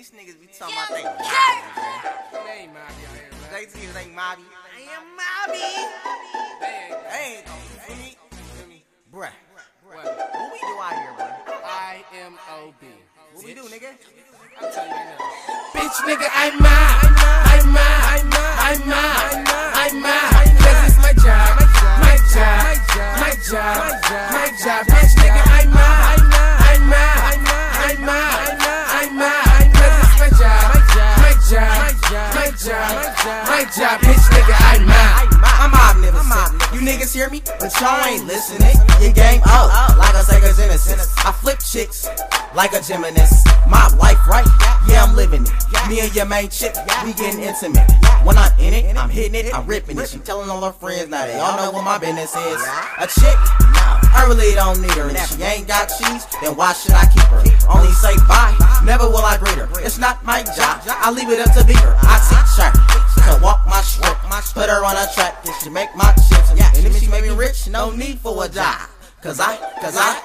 these niggas be talking about they Mobby, man. They ain't Mobby out here, man. They ain't Mobby. I am Mobby. They ain't though. You feel me? Bruh. What we do out here, bro? IMOB. What we do, nigga? I'll tell you right now. Bitch, nigga, I'm mad. Cause it's my job. My job. Bitch, nigga, I'm mad. Cause it's my job. My job. Bitch, nigga, I'm mad. I'm omnipotent. You niggas hear me? But y'all ain't listening. Your game out like a Sega Genesis. I flip chicks like a gymnast. My life, right? Yeah, I'm living it. Me and your main chick, we getting intimate. When I'm in it, I'm hitting it, I'm ripping it. She telling all her friends now they all know what my business is. A chick? I really don't need her. And if she ain't got cheese, then why should I keep her? Only say bye, never will I greet her. It's not my job, I leave it up to beat her. I teach her to walk my strip, put her on a track, and she make my chips. And if she make me rich, no need for a job. Cause I'm mad.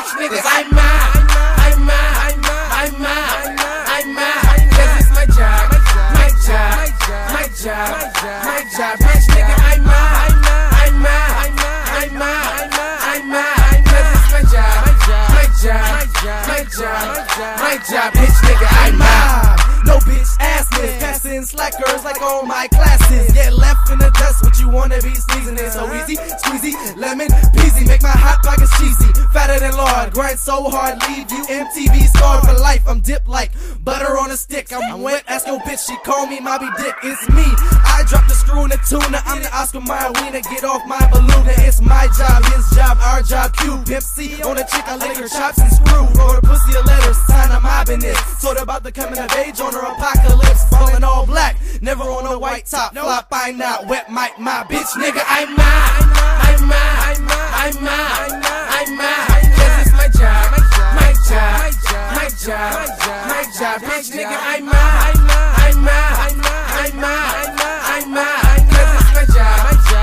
Cause it's my job. Bitch, nigga, I'm mad. Cause it's my job. Bitch, nigga, I'm mad. No bitch asses, passing slackers like all my classes. Get left in the dust, what you wanna be sneezing in. So easy, squeezy, lemon, peasy. Make my hot pockets cheesy, fatter than lard. Grind so hard, leave you MTV scarred for life. I'm dipped like butter on a stick. I'm wet, ask your bitch, she call me Mobby Dick. It's me, I dropped the screw in the tuna. I'm the Oscar Mayer wiener, get off my balloon. It's my job, his job, our job. Q, Pimp C, on a chick, I lick her chops and screw. Wrote her pussy a letter, sign I'm mobbing this. Told her about the coming of age on her apocalypse. Falling all black, never on a white top. Flop, I not wet, my bitch, nigga, I'm mad. Cause it's my job. Bitch, nigga, I'm mad. Cause it's my job.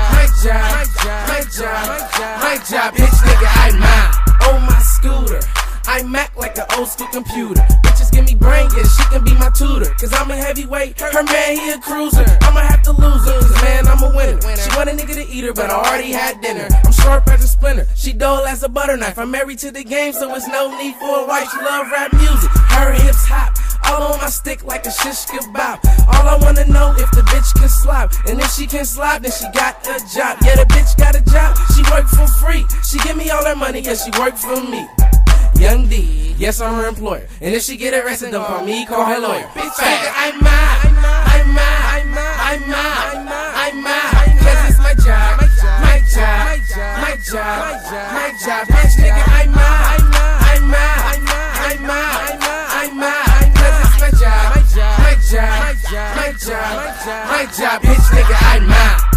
Bitch, nigga, I'm mad. On my scooter, I Mac like an old school computer. Bitches give me brain, yeah, she can be my tutor. Cause I'm a heavyweight, her man, he a cruiser. I'ma have to lose her, cause man, I'm a winner. She want a nigga to eat her, but I already had dinner. I'm sharp as a splinter, she dull as a butter knife. I'm married to the game, so it's no need for a wife. She love rap music, her hips hop. All on my stick like a shish kebab. All I wanna know if the bitch can slap. And if she can slap, then she got a job. Yeah, the bitch got a job, she work for free. She give me all her money, yeah, she work for me. Young D, yes, I'm her employer. And if she get arrested, don't call me, call her lawyer. Bitch, nigga, I'm mad. Cause it's my job. Bitch, nigga, I'm mad. Cause it's my job. Bitch, nigga, I'm mad.